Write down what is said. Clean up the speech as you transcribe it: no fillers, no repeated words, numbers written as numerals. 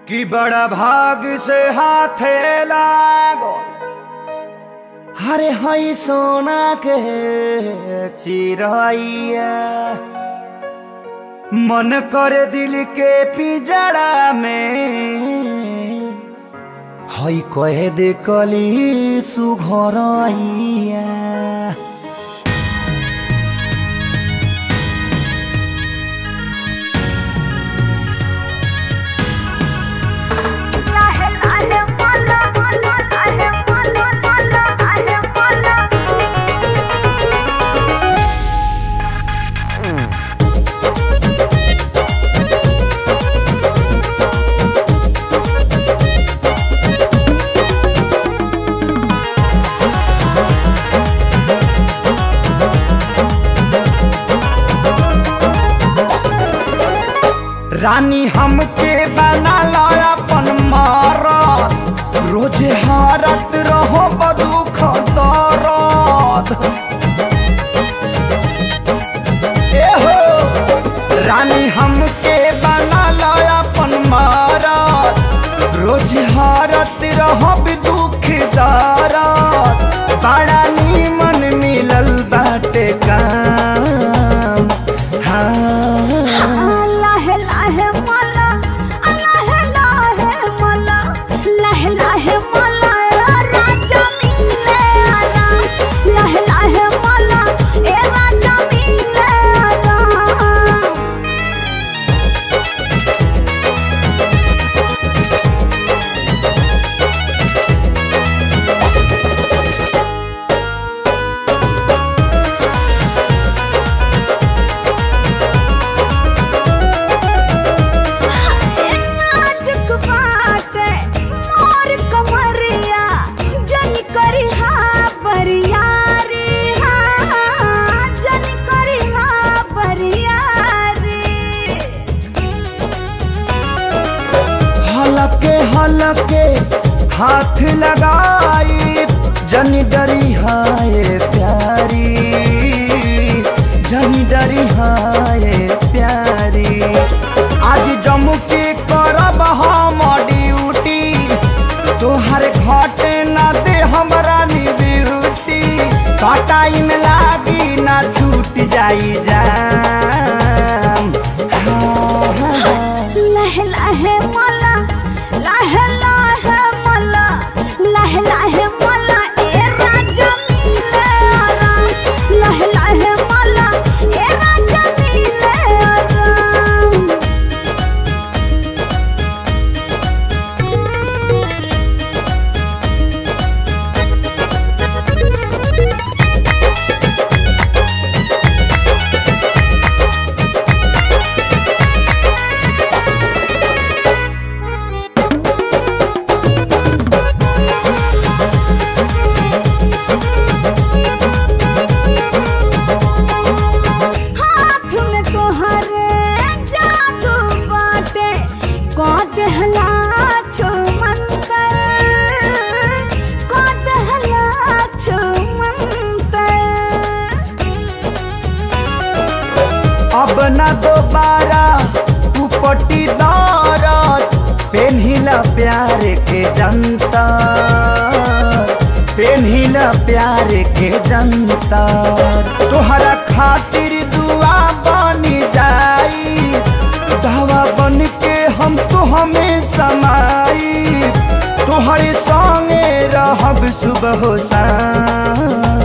कि बड़ा भाग से हाथे लागो हरे हई सोना के चिरैया मन करे दिल के पिजड़ा में हई कहे दे कली सुघरैया। रानी हमके बना लाया अपन मारत रोज हारत रहो बदुख दरद ए हो रानी हमके बना लाया अपन मारत रोज हारत रहो दुख दरद बड़ा नीमन मिलल बाटे काम। हाँ हलके हाथ लगाई जनी डरी हाय प्यारी जनी डरी हाय प्यारी आज जम्मू के करब हम ड्यूटी तोहर घाटे ना दे हमरा नी ब्यूटी टाइम लागी ना छूट जाई जाम। लहे लहे मला लहे लहे मला लहे लहे मला ए राजा मिले आराम लहे लहे मला ए राजा मिले आराम। अब न दोबारा तू पट्टीदारत पेन्हिला प्यार के जनता पेन्हिला प्यार के जनता तोहरा खातिर दुआ बनी जाई दवा बन के हम तो हमें समाई तोहरे संगे रहब सुबह शाम।